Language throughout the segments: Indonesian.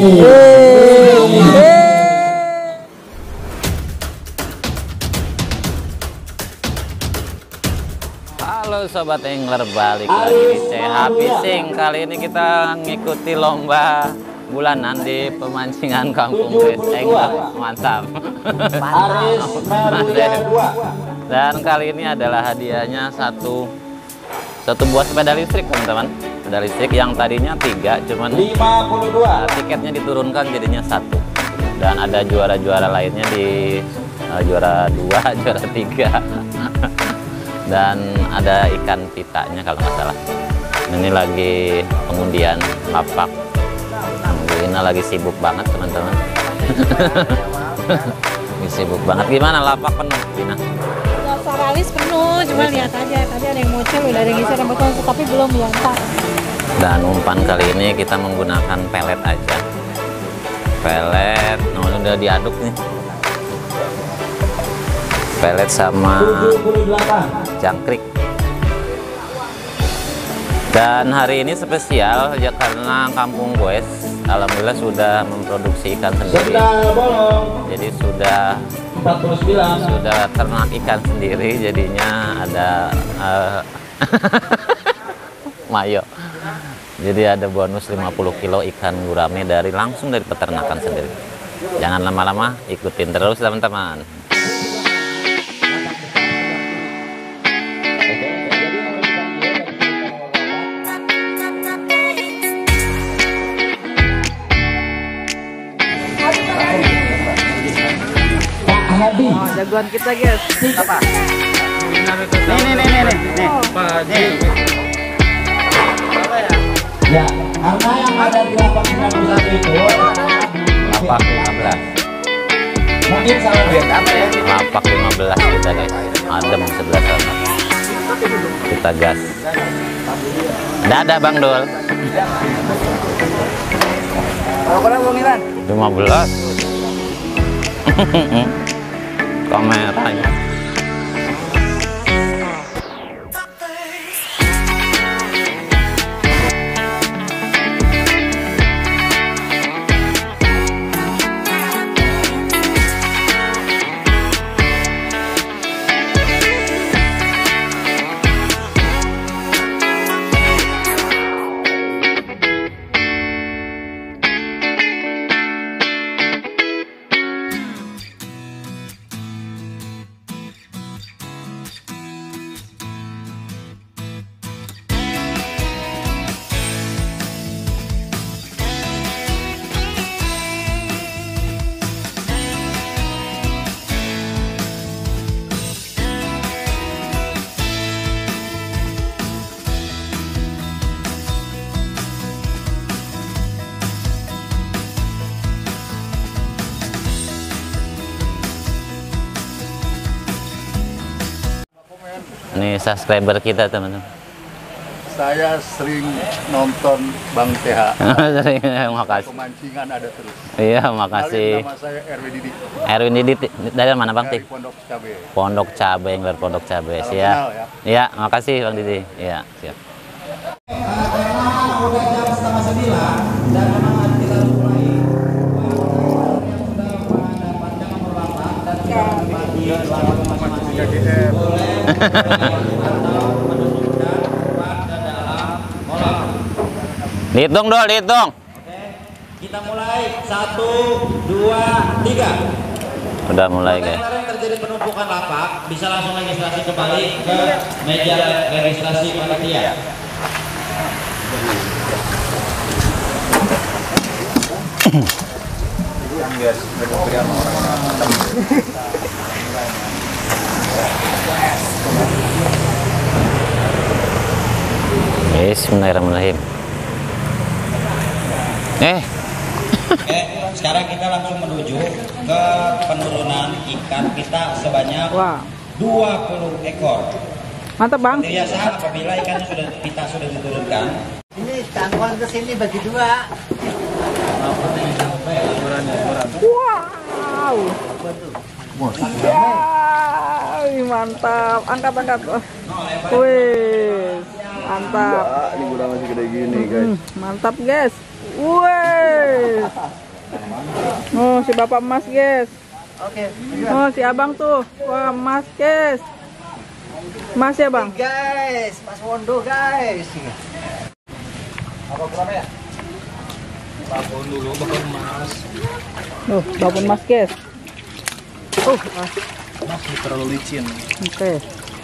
Halo Sobat Angler, balik lagi di CH Fishing. Kali ini kita ngikuti lomba bulanan di pemancingan Kampung Guys Angler. Mantap. Dan kali ini adalah hadiahnya satu buah sepeda listrik, teman-teman. Sepeda listrik yang tadinya 3, cuman 52. Tiketnya diturunkan jadinya 1. Dan ada juara-juara lainnya di juara 2, juara 3. Dan ada ikan pitanya kalau nggak salah. Ini lagi pengundian lapak. Ini lagi sibuk banget, teman-teman. Lagi sibuk banget. Gimana, lapak penuh, Dina? Saralis penuh, cuma lihat aja. Tadi ada yang mocel, udah ada yang ngisi rambut, tapi belum lompat. Dan umpan kali ini kita menggunakan pelet aja. Pelet, nah udah diaduk nih. Pelet sama jangkrik. Dan hari ini spesial ya karena Kampung Goes alhamdulillah sudah memproduksi ikan sendiri. Jadi sudah ternak ikan sendiri, jadinya ada mayo. Jadi ada bonus 50 kilo ikan gurame langsung dari peternakan sendiri. Jangan lama-lama, ikutin terus teman-teman. Oh, jagoan kita guys. Apa? Nih. Ya, karena yang ada di lapak 91 itu Lapak 15. mungkin salah lihat apa ya? Lapak 15 kita guys. Adem sebelah sana. Kita gas. Dadah Bang Dul. Berapa Bang Iran? 15. Kameranya. Ini subscriber kita, teman-teman. Saya sering nonton Bang TH. Makasih. Pemancingan ada terus. Iya, makasih. Nama saya Erwin Didi. Erwin Didi dari mana Bang? Dari Pondok Cabe. Pondok Cabe, Angler Pondok Cabe. Salam Siap. kenal, ya. Iya, makasih Bang Didi. Iya, siap. Karena udah jam 8:30 dan memang kita harus mulai. Yang sudah pada panjang berlapak dan kita berbagi selama masing-masing. Dihitung dulu, dihitung. Oke, kita mulai 1, 2, 3. Udah mulai guys. Yang terjadi penumpukan lapak bisa langsung registrasi kembali ke meja registrasi panitia. Bismillahirrahmanirrahim. Oke, sekarang kita langsung menuju ke penurunan ikan kita sebanyak 20 ekor. Mantap Bang. Biasa apabila ikan kita sudah diturunkan. Ini tangkuan ke sini bagi 2. Wow. Ya, mantap. Angkat. Wih. Mantap. Ini gudang masih gede gini, guys. Mantap, guys. Woi. Oh, si Bapak emas, guys. Oke. Oh, si Abang tuh. Wah, emas, guys. Emas ya, Bang? Guys, Mas Wondo, guys. Apa berapa ya? Babon dulu, babon emas. Babon emas, guys. Mas terlalu licin. Oke.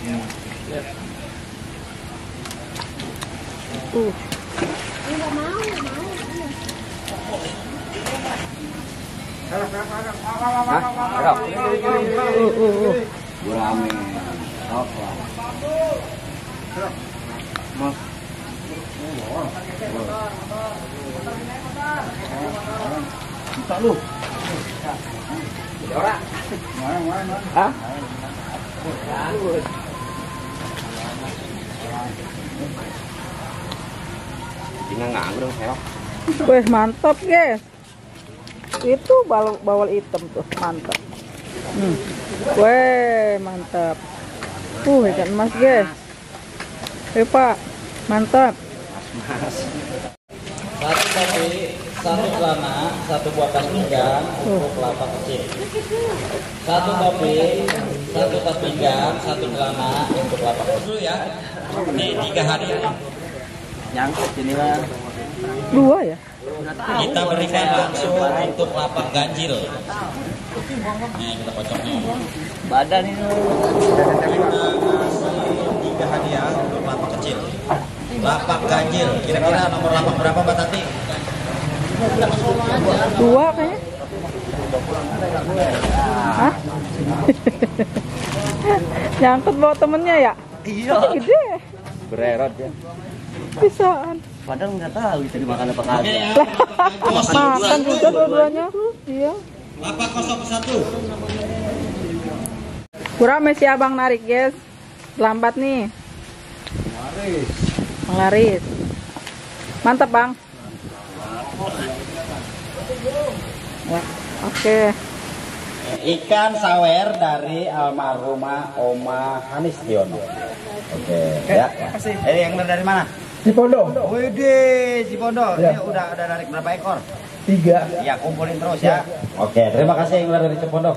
Wih, mantap, guys. Itu bawal hitam tuh, mantap. Wih, mantap. Ikan emas, guys. Pak, mantap. Satu kopi, satu celana, satu buah tas pinggang untuk kelapa kecil. Satu kopi, satu tas pinggang, satu celana untuk kelapa kecil ya. Nih 3 hadiah. Nyangkut ini lah. 2 ya? Kita berikan langsung untuk lapak ganjil. Nih kita kocoknya. Badan ini. Kita kasih 3 hadiah untuk lapak kecil. Lapak ganjil. Kira-kira nomor lapak berapa Mbak Tati? 2 kayaknya. Hah? Nyangkut bawa temennya ya? Iya. Gede. Bererot ya. Bisaan. Padahal nggak tahu itu dimakan apa kagak. Makan juga dua-duanya. Iya. Lapak 01. Kurang si Abang narik, guys. Lambat nih. Laris. Mantap, Bang. Ya, oke. Ikan sawer dari almarhumah Oma Hanistiono. Oke, ya. Yang dari mana? Cipondo. Widih, Cipondo. Ini udah narik berapa ekor? 3. Ya, kumpulin terus ya. Oke, terima kasih yang dari Cipondo.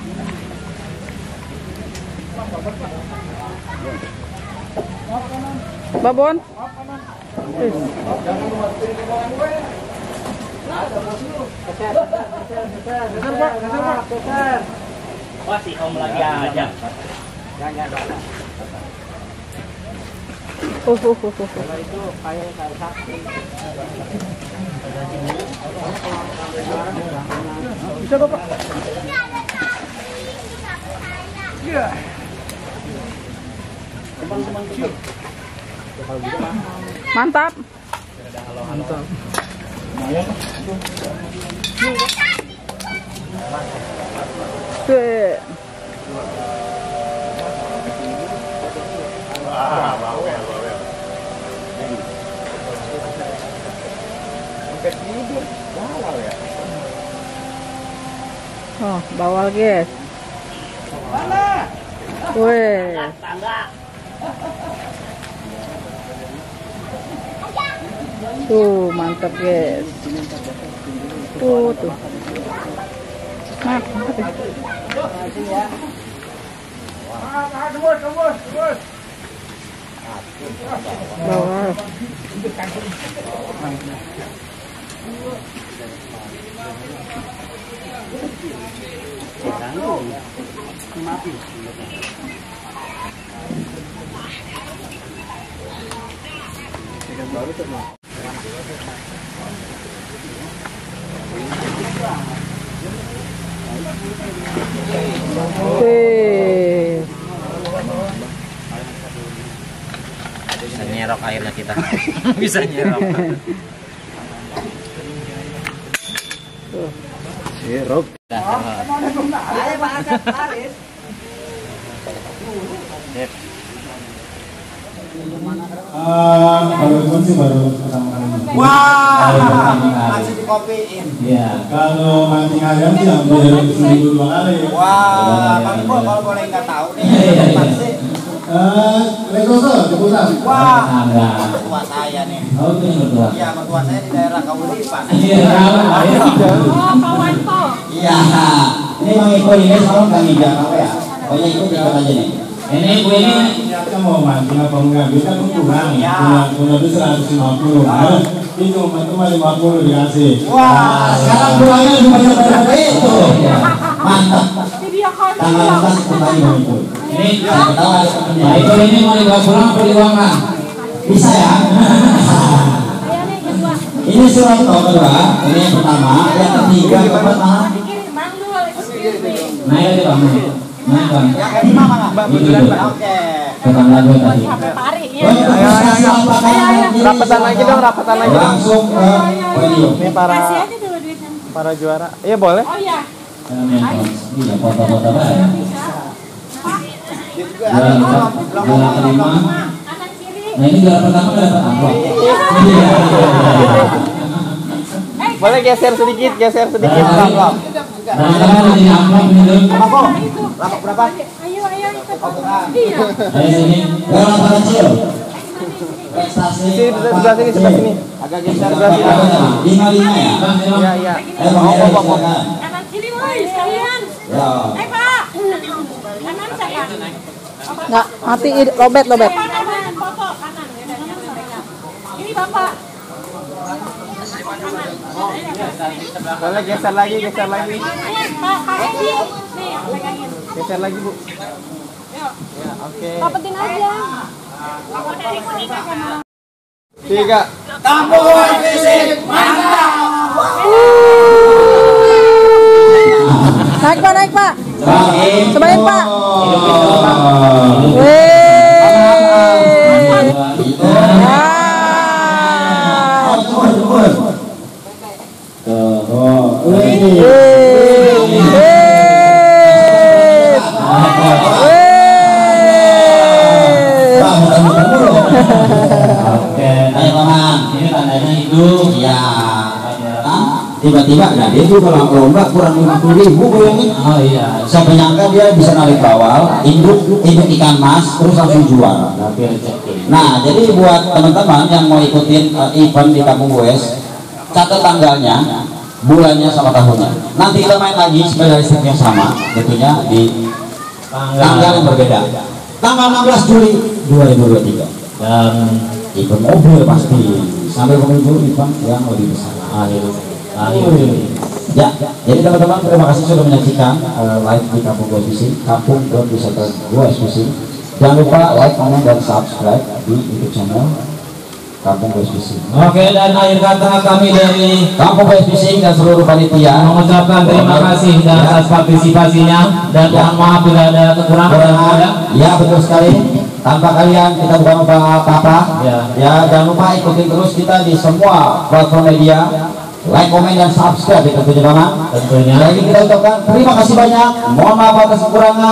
Babon. Wah, si Om lagi aja. Bisa, Bapak. Iya. Mantap. Mantap. Oh, bawal, guys. Wih. Tuh, mantap, guys. Tuh. Nah, bawal. Bisa nyerok airnya kita. Bisa nyerok. Sirop. Ayo Pak Asep, laris. Sip. Baru sih baru pertama kali. Wah, masih dikopiin. Iya, kalau mancing ayam sih hampir 1000 2 kali. Wah, Bang Ibu kalau boleh nggak tahu nih, pasti Rekoso, Ciputat. Wah, mertua saya nih. Oh, itu yang berdua. Iya, mertua saya di daerah Kaulipan. Iya, Oh, kawan po. Iya. Ini Bang Iko ini sama Kang Ija apa ya? Pokoknya ikut aja nih. Ini Bu ini Niatnya mau mancing apa enggak? Kita kan kurang. Ya. Punya itu 150. Itu cuma 50 dikasih. Wah, sekarang pulangnya lebih banyak daripada itu. Mantap. Video call Tanggal 14 kembali Bang Iko. ini Siapa tahu ada temennya. Nah, itu ini mau dibawa pulang apa diuangkan? Bisa ya? Ayo nih kedua. Ini surat kedua, ini yang pertama, yang ketiga, yang pertama. Dikirim Bang dulu. Nah, itu Bang. Nah, Bang. Yang kelima mana? Itu. Oke. Tukang lagu tadi. Sampai pari ya. Rapatan lagi dong, rapatan lagi. Langsung ke video. Ini para Kasih aja dulu duitnya. para juara. Iya boleh. Oh iya. Iya, foto-foto Bang. Bisa. Juara kelima. Kanan kiri. Nah, ini juara pertama dapat amplop. Iya. Boleh geser sedikit amplop. Nah, sekarang di amplop ini dulu. Lapak berapa? Ayo itu. Iya. Ayo sini. Berapa kecil? Prestasi. Sebelah sini. Agak geser sebelah sini. 55 ya? Iya, iya. Ayo Bang, silakan. Kanan kiri woi sekalian. Ya. Pak. Kanan siapa? Nggak, mati lobet. Kanan foto kanan. Ini Bapak. Boleh geser lagi. Ayo Pak Edi. Nih, pegangin. Geser lagi, Bu. Ya, oke. Rapetin aja. Aku dari kuning sama. 3. Kampung fisik mantap. Naik, Pak. Bang, Cobain, Pak. Oke, Ayo Bang. ini tandanya hidup. Iya. Tiba-tiba, nah dia juga kalau lomba kurang 50.000 bayangin. Oh iya. Siapa nyangka dia bisa narik bawal, induk ikan mas, terus langsung juara. Tapi rezeki. Nah, jadi buat teman-teman yang mau ikutin event di Kampung Goes, catat tanggalnya, bulannya sama tahunnya. Nanti kita main lagi sepeda listrik yang sama, tentunya di tanggal yang berbeda. Tanggal 16 Juli 2023. Dan Event mobil pasti sampai menuju event yang lebih besar. akhir. Ya, jadi teman-teman terima kasih sudah menyaksikan live di Kampung Goes Fishing, Kampung Wisata Goes Fishing. Jangan lupa like, comment, dan subscribe di YouTube channel Kampung Goes Fishing. Oke, dan akhir kata kami dari Kampung Goes Fishing dan seluruh panitia mengucapkan terima kasih atas partisipasinya dan mohon maaf bila ada kekurangan dan ada. Ya, betul sekali. Tanpa kalian kita bukan apa-apa. Ya. Ya, jangan lupa ikutin terus kita di semua platform media. Like, komen, dan subscribe ya tentunya Bang. Tentunya. Jadi kita ucapkan terima kasih banyak. Mohon maaf atas kekurangan.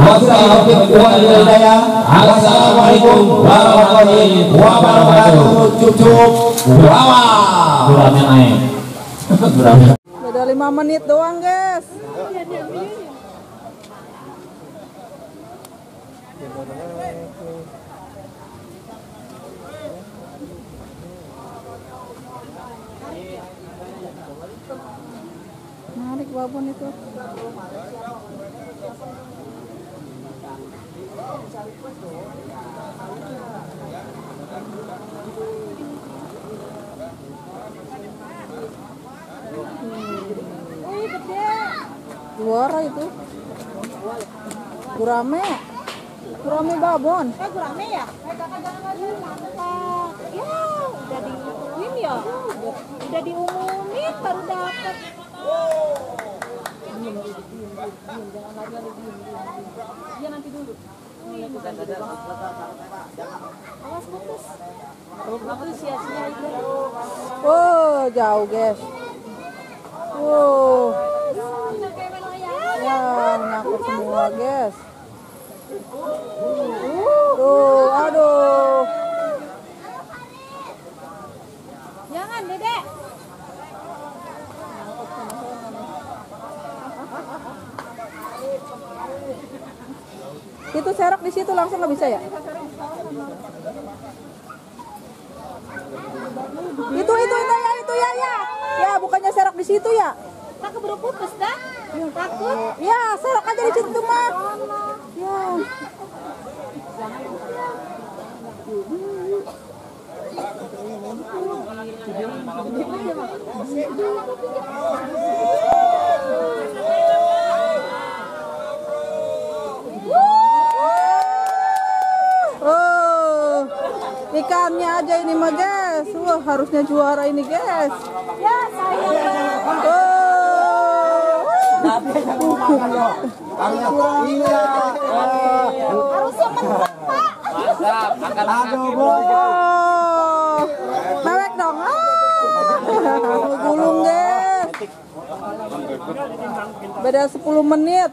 Wassalamualaikum warahmatullahi wabarakatuh. Cucuk. Wow. Gurame naik. Gurame. Udah 5 menit doang, guys. Narik babon itu. Wih, gede. Juara itu. Gurame babon. Gurame ya? Mantap. Ya, udah diumumin ya? Udah diumumin baru dapat. Iya nanti dulu. Awas putus. Putus ya itu. Oh, jauh, guys. Oh, ya nyangkut semua, guys. Tuh, aduh. Jangan, Dedek. Itu serok di situ langsung nggak bisa ya? Itu ya. Ya, bukannya serok di situ ya? Tak keburu putus dah. Takut. Ya, serok aja di situ mah. Ya. Oh, ikannya aja ini mah guys. Wah, harusnya juara ini guys. Ya, saya. Harusnya mentok, Pak. Mewek dong. Gulung guys. Beda 10 menit.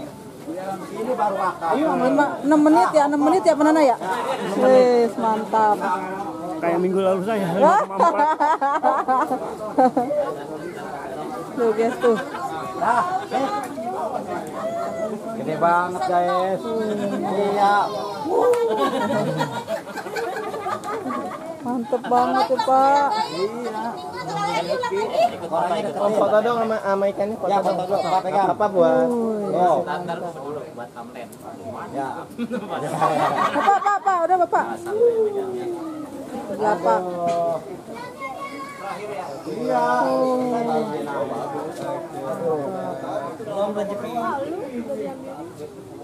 6 menit ya, 6 menit ya Penana ya? Wes, mantap. Kayak minggu lalu saya. Tuh guys tuh. Gede banget guys. Iya. Mantep banget tuh Pak. Foto dong sama ikannya. Ya, foto dulu. Pak pegang. Apa buat? Oh. Standar dulu buat thumbnail. Ya. Bapak, udah Bapak. Bapak. Iya. Oh.